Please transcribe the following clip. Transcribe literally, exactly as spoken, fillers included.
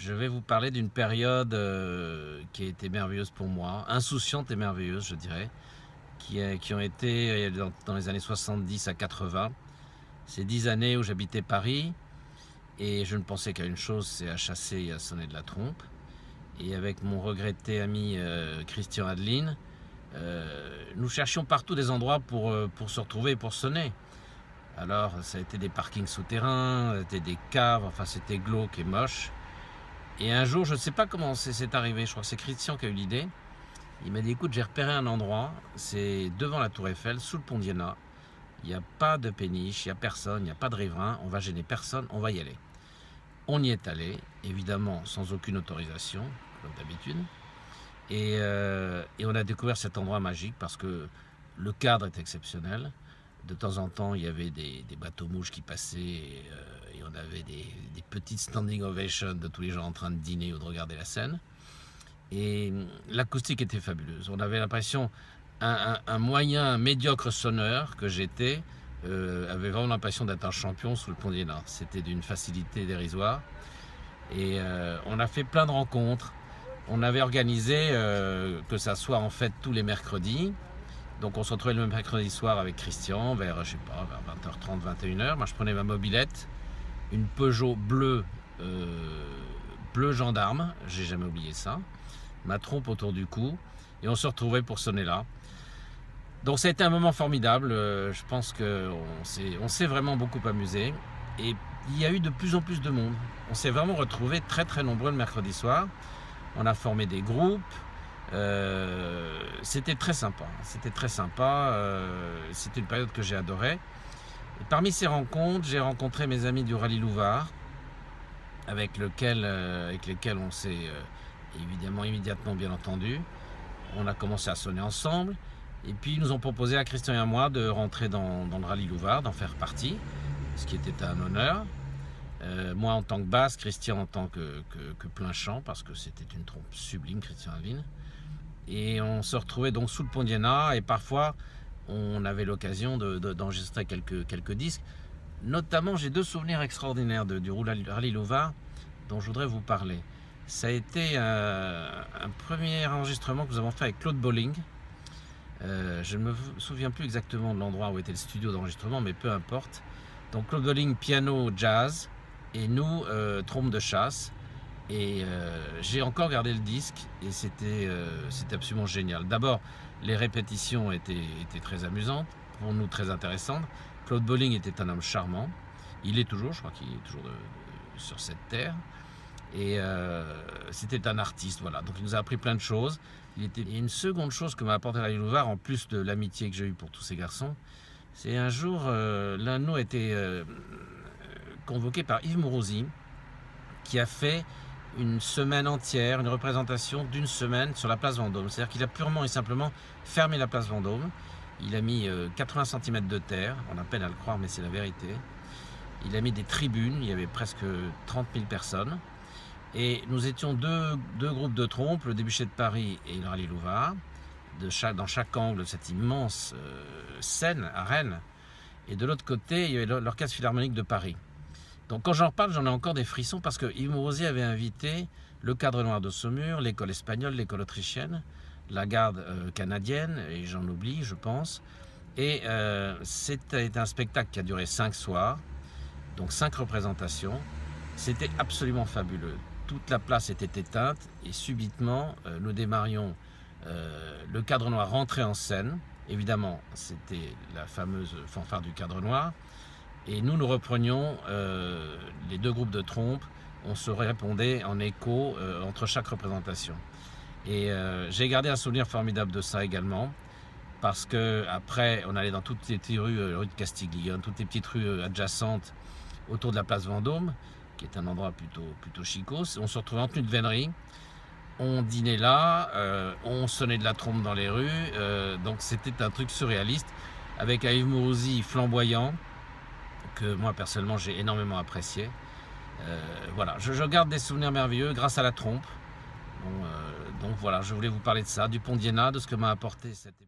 je vais vous parler d'une période euh, qui a été merveilleuse pour moi, insouciante et merveilleuse, je dirais, qui, a, qui ont été dans, dans les années soixante-dix à quatre-vingts. Ces dix années où j'habitais Paris et je ne pensais qu'à une chose, c'est à chasser et à sonner de la trompe. Et avec mon regretté ami euh, Christian Adeline, euh, nous cherchions partout des endroits pour, euh, pour se retrouver et pour sonner. Alors ça a été des parkings souterrains, c'était des caves, enfin c'était glauque et moche. Et un jour, je ne sais pas comment c'est arrivé, je crois que c'est Christian qui a eu l'idée. Il m'a dit, écoute, j'ai repéré un endroit, c'est devant la Tour Eiffel, sous le pont d'Iéna. Il n'y a pas de péniche, il n'y a personne, il n'y a pas de riverains, on va gêner personne, on va y aller. On y est allé, évidemment sans aucune autorisation, comme d'habitude. Et, euh, et on a découvert cet endroit magique parce que le cadre est exceptionnel. De temps en temps, il y avait des, des bateaux-mouches qui passaient et, euh, et on avait des, des petites standing ovations de tous les gens en train de dîner ou de regarder la scène. Et l'acoustique était fabuleuse. On avait l'impression, un, un, un moyen médiocre sonneur que j'étais, euh, avait vraiment l'impression d'être un champion sous le pont d'Iéna. C'était d'une facilité dérisoire. Et euh, on a fait plein de rencontres. On avait organisé euh, que ça soit en fait tous les mercredis. Donc on se retrouvait le mercredi soir avec Christian vers, je sais pas, vers vingt heures trente, vingt et une heures. Moi je prenais ma mobilette, une Peugeot bleue, euh, bleu gendarme, j'ai jamais oublié ça, ma trompe autour du cou, et on se retrouvait pour sonner là. Donc ça a été un moment formidable, je pense qu'on s'est on s'est vraiment beaucoup amusé, et il y a eu de plus en plus de monde. On s'est vraiment retrouvés très très nombreux le mercredi soir, on a formé des groupes. Euh, c'était très sympa, c'était très sympa, euh, c'était une période que j'ai adorée. Et parmi ces rencontres, j'ai rencontré mes amis du Rallye Louvard, avec, lequel, euh, avec lesquels on s'est euh, évidemment immédiatement bien entendu. On a commencé à sonner ensemble, et puis ils nous ont proposé à Christian et à moi de rentrer dans, dans le Rallye Louvard, d'en faire partie, ce qui était un honneur. Euh, moi en tant que basse, Christian en tant que, que, que plein chant, parce que c'était une trompe sublime, Christian Adeline. Et on se retrouvait donc sous le pont d'Iéna et parfois on avait l'occasion d'enregistrer de, de, quelques, quelques disques. Notamment, j'ai deux souvenirs extraordinaires de, du Rallye Louvard dont je voudrais vous parler. Ça a été euh, un premier enregistrement que nous avons fait avec Claude Bolling. Euh, je ne me souviens plus exactement de l'endroit où était le studio d'enregistrement, mais peu importe. Donc Claude Bolling, piano, jazz, et nous, euh, trompe de chasse. Et euh, j'ai encore gardé le disque et c'était euh, absolument génial. D'abord, les répétitions étaient, étaient très amusantes, pour nous très intéressantes. Claude Bolling était un homme charmant. Il est toujours, je crois qu'il est toujours de, de, sur cette terre. Et euh, c'était un artiste, voilà. Donc il nous a appris plein de choses. Il était... Et une seconde chose que m'a apporté Rallye Louvard, en plus de l'amitié que j'ai eue pour tous ces garçons, c'est un jour, euh, l'un de nous a été euh, convoqué par Yves Mourouzi, qui a fait une semaine entière, une représentation d'une semaine sur la place Vendôme. C'est-à-dire qu'il a purement et simplement fermé la place Vendôme. Il a mis euh, quatre-vingts centimètres de terre, on a peine à le croire mais c'est la vérité. Il a mis des tribunes, il y avait presque trente mille personnes. Et nous étions deux, deux groupes de trompes, le Débuchet de Paris et le Rallye Louvard, de chaque, dans chaque angle de cette immense euh, scène à Rennes. Et de l'autre côté, il y avait l'Orchestre Philharmonique de Paris. Donc quand j'en reparle, j'en ai encore des frissons parce que Yves Mourouzi avait invité le Cadre Noir de Saumur, l'école espagnole, l'école autrichienne, la garde euh, canadienne, et j'en oublie, je pense. Et euh, c'était un spectacle qui a duré cinq soirs, donc cinq représentations. C'était absolument fabuleux. Toute la place était éteinte et subitement, euh, nous démarrions, euh, le Cadre Noir rentrait en scène. Évidemment, c'était la fameuse fanfare du Cadre Noir. Et nous, nous reprenions euh, les deux groupes de trompes, on se répondait en écho euh, entre chaque représentation. Et euh, j'ai gardé un souvenir formidable de ça également, parce qu'après, on allait dans toutes les petites rues, euh, rue de Castiglione, toutes les petites rues adjacentes autour de la place Vendôme, qui est un endroit plutôt, plutôt chicos. On se retrouvait en tenue de vénerie, on dînait là, euh, on sonnait de la trompe dans les rues, euh, donc c'était un truc surréaliste, avec un Yves Mourouzi flamboyant, que moi personnellement j'ai énormément apprécié. Euh, voilà, je, je garde des souvenirs merveilleux grâce à la trompe. Bon, euh, donc voilà, je voulais vous parler de ça, du pont d'Iéna, de ce que m'a apporté cette